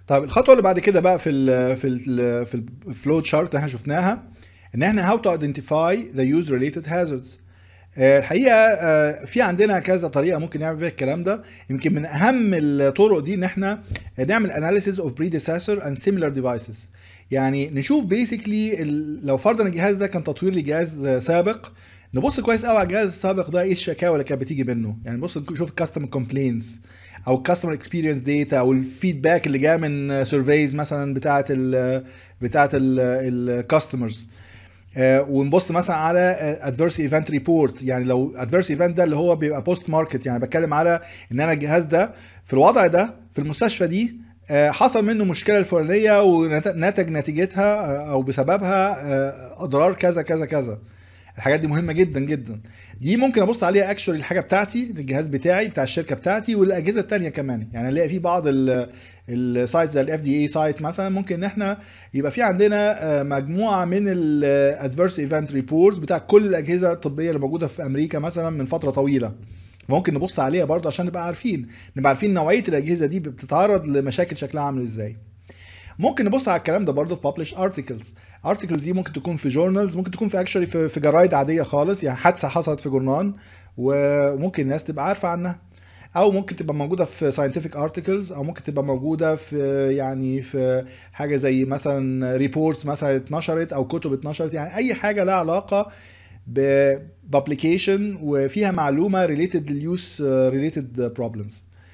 طيب الخطوه اللي بعد كده بقى في الفلو تشارت اللي احنا شفناها، ان احنا how to identify the use related hazards. الحقيقه في عندنا كذا طريقه ممكن نعمل بيها الكلام ده. يمكن من اهم الطرق دي ان احنا نعمل analysis of predecessor and similar devices. يعني نشوف basically لو فرضا الجهاز ده كان تطوير لجهاز سابق، نبص كويس قوي على الجهاز السابق ده ايه الشكاوى اللي كانت بتيجي منه. يعني نبص نشوف الكاستمر كومبلينز او الكاستمر اكسبيرينس داتا او الفيدباك اللي جاء من سيرفيز مثلا بتاعه الكاستمرز. ونبص مثلا على ادفيرس ايفنت ريبورت. يعني لو ادفيرس ايفنت ده اللي هو بيبقى بوست ماركت، يعني بتكلم على ان انا الجهاز ده في الوضع ده في المستشفى دي حصل منه مشكله الفلانيه ونتج نتيجتها او بسببها اضرار كذا كذا كذا. الحاجات دي مهمه جدا جدا. دي ممكن ابص عليها اكشولي الحاجه بتاعتي، الجهاز بتاعي بتاع الشركه بتاعتي والاجهزه التانية كمان. يعني الاقي في بعض السايت زي الاف دي اي سايت مثلا، ممكن ان احنا يبقى في عندنا مجموعه من الادفيرس ايفنت ريبورتس بتاع كل الاجهزه الطبيه اللي موجوده في امريكا مثلا من فتره طويله. ممكن نبص عليها برضه عشان نبقى عارفين نوعيه الاجهزه دي بتتعرض لمشاكل شكلها عامل ازاي. ممكن نبص على الكلام ده برضه في publish articles دي ممكن تكون في journals، ممكن تكون في actually في جرايد عاديه خالص، يعني حادثه حصلت في جورنال وممكن الناس تبقى عارفه عنها، او ممكن تبقى موجوده في scientific articles، او ممكن تبقى موجوده في يعني في حاجه زي مثلا ريبورتس مثلا اتنشرت او كتب اتنشرت. يعني اي حاجه لها علاقه ب publication وفيها معلومه related لليوز related problems.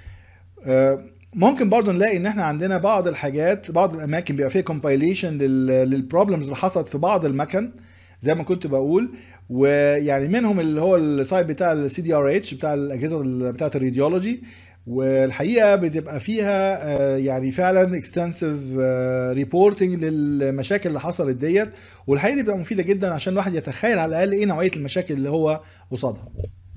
ممكن برضو نلاقي ان احنا عندنا بعض الحاجات، بعض الاماكن بيبقى فيها كومبايليشن للبروبلمز اللي حصلت في بعض المكن زي ما كنت بقول. ويعني منهم اللي هو السايت بتاع السي دي ار اتش بتاع الاجهزه بتاعه الراديولوجي، والحقيقه بتبقى فيها يعني فعلا اكستنسيف ريبورتنج للمشاكل اللي حصلت ديت. والحقيقه دي بتبقى مفيده جدا عشان الواحد يتخيل على الاقل ايه نوعيه المشاكل اللي هو قصادها.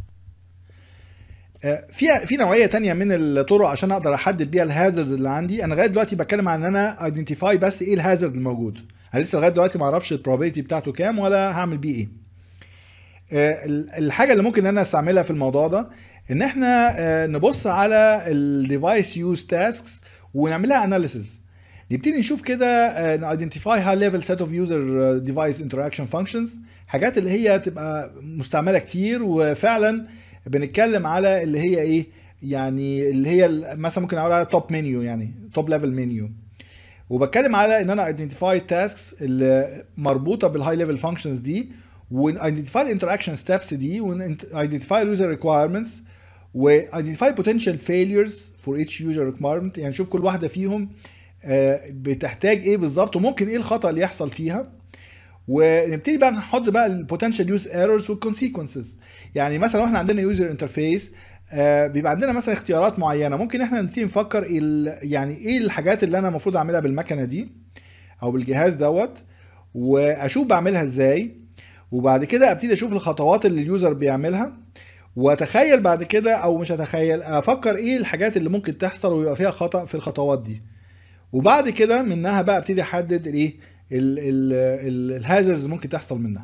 في نوعيه تانية من الطرق عشان اقدر احدد بيها الهازردز اللي عندي. انا لغايه دلوقتي بتكلم عن ان انا ايدنتيفاي بس ايه الهازارد الموجود، انا لسه لغايه دلوقتي ما اعرفش البروبابيلتي بتاعته كام ولا هعمل بيه ايه. الحاجه اللي ممكن ان انا استعملها في الموضوع ده ان احنا نبص على الديفايس يوز تاسكس ونعملها اناليسيز. نبتدي نشوف كده ايدنتيفاي هاي ليفل سيت اوف يوزر ديفايس انتراكشن فانكشنز، حاجات اللي هي تبقى مستعمله كتير وفعلا بنتكلم على اللي هي ايه، يعني اللي هي مثلا ممكن اقول على توب منيو، يعني توب ليفل منيو. وبتكلم على ان انا ايدنتيفاي تاسكس اللي مربوطه بالهاي ليفل فانكشنز دي، وايدنتيفاي الانتراكشن ستابس دي، وايدنتيفاي اليوزر ريكويرمنتس، وايدنتيفاي potential failures for each user requirement. يعني نشوف كل واحده فيهم بتحتاج ايه بالظبط وممكن ايه الخطا اللي يحصل فيها. ونبتدي بقى نحط بقى البوتنشال يوز ايرورز والكونسيكونسز. يعني مثلا واحنا عندنا يوزر انترفيس بيبقى عندنا مثلا اختيارات معينه، ممكن احنا نبتدي نفكر يعني ايه الحاجات اللي انا المفروض اعملها بالمكنه دي او بالجهاز دوت، واشوف بعملها ازاي. وبعد كده ابتدي اشوف الخطوات اللي اليوزر بيعملها، واتخيل بعد كده او مش اتخيل افكر ايه الحاجات اللي ممكن تحصل ويبقى فيها خطأ في الخطوات دي. وبعد كده منها بقى ابتدي احدد الايه الهازردز ممكن تحصل منها.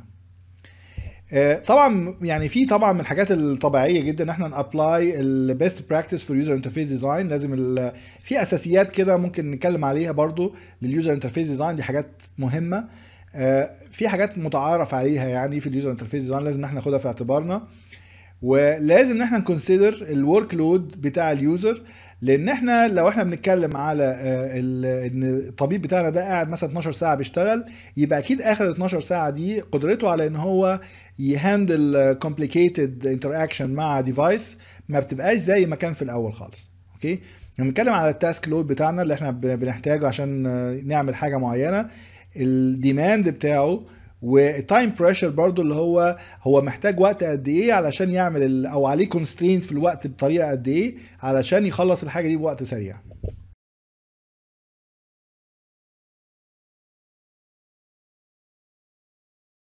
طبعا يعني في طبعا من الحاجات الطبيعيه جدا ان احنا نابلاي البيست براكتس فور يوزر انترفيس ديزاين. لازم في اساسيات كده ممكن نتكلم عليها برضو لليوزر انترفيس ديزاين، دي حاجات مهمه. في حاجات متعارف عليها يعني في اليوزر انترفيس ديزاين لازم احنا ناخدها في اعتبارنا. ولازم ان احنا نكونسيدر الورك لود بتاع اليوزر، لان احنا لو احنا بنتكلم على ان الطبيب بتاعنا ده قاعد مثلا 12 ساعه بيشتغل، يبقى اكيد اخر 12 ساعه دي قدرته على ان هو يهاندل كومبليكيتد انتراكشن مع ديفايس ما بتبقاش زي ما كان في الاول خالص. اوكي، لما بنتكلم على التاسك لود بتاعنا اللي احنا بنحتاجه عشان نعمل حاجه معينه، الديماند بتاعه والتايم بريشر برضو اللي هو محتاج وقت قد ايه علشان يعمل او عليه كونسترينت في الوقت بطريقه قد ايه علشان يخلص الحاجه دي بوقت سريع.